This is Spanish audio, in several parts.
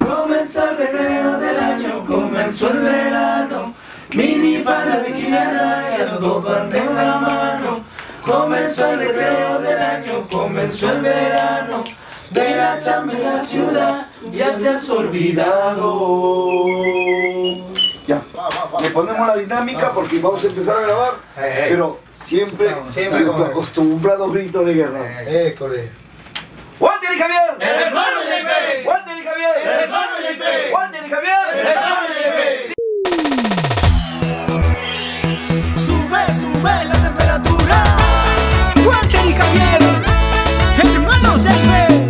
Comenzó el recreo del año, comenzó el verano. Minifalda, bikiniana, ya los dos van de la mano. Comenzó el recreo del año, comenzó el verano. De la chamba en la ciudad, ya te has olvidado. Ya, le ponemos la dinámica porque vamos a empezar a grabar, pero siempre con tu acostumbrado grito de guerra. ¡Walter y Javier! ¡El hermano JP! ¡Walter y Javier! ¡El hermano JP! ¡Walter y Javier! ¡El hermano JP! Sube la temperatura. Walter y Javier, hermanos JP.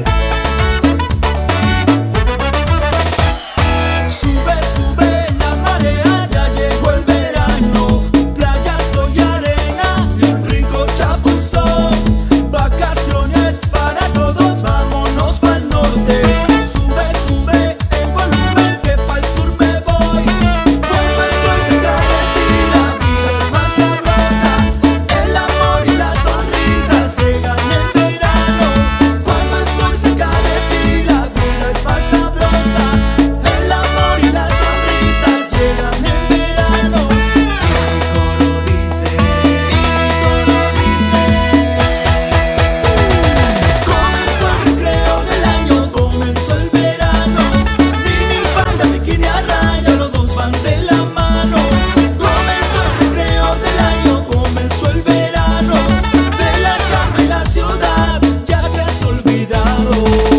Sube la marea, ya llegó el verano. Playa, sol y arena y un rico chapuzón. Vacaciones para todos, vámonos pa'l norte. Sube el volumen que pa'l sur me voy. Cuando estoy cerca de ti la vida es más sabrosa. El amor y las sonrisas llegan en verano. Cuando estoy cerca de ti la vida es más sabrosa. El amor y las sonrisas llegan en verano. Y mi coro dice, comenzó el recreo del año, comenzó el verano. Minifalda, bikini a raya, los dos van de la mano. Comenzó el recreo del año, comenzó el verano. De la chamba en la ciudad, ya te has olvidado.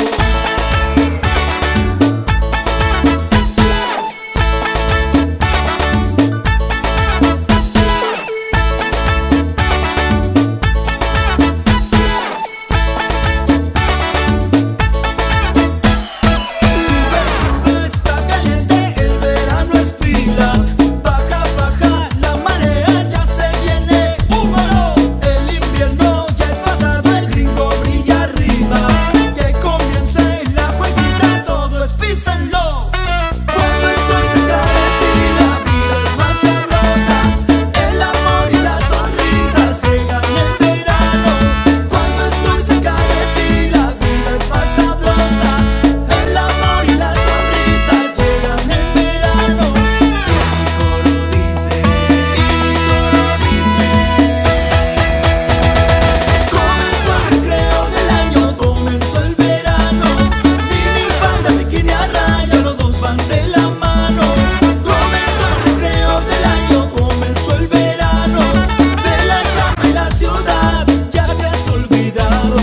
Sube, está caliente, el verano es pilas. Baja, la marea ya se viene. ¡Húmalo! El invierno ya es pasado, el gringo brilla arriba. Que comience la jueguita, todo es písenlo. Cuando estoy cerca de ti la vida es más sabrosa. El amor y las sonrisas llegan en verano. Cuando estoy cerca de ti la vida es más sabrosa. El amor y las sonrisas llegan en verano. Y mi coro dice, comenzó el recreo del año, comenzó el verano. Minifalda, bikini a raya, los dos van de la mano. Comenzó el recreo del año, comenzó el verano. De la chamba en la ciudad, ya te has olvidado.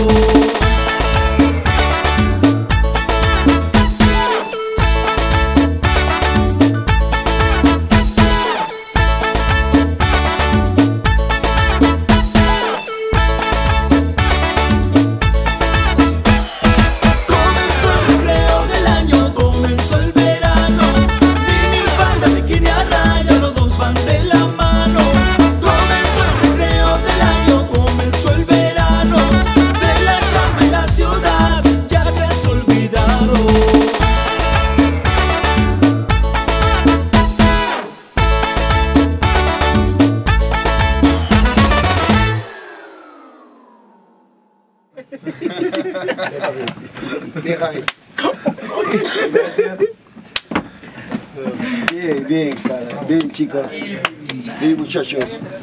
Comenzó el recreo del año, comenzó el verano. Minifalda, bikini a raya, los dos van de la mano. Comenzó el recreo del año, comenzó el verano. De la chamba en la ciudad, ya te has olvidado. Bien, cara. Bien, chicos. Bien, muchachos.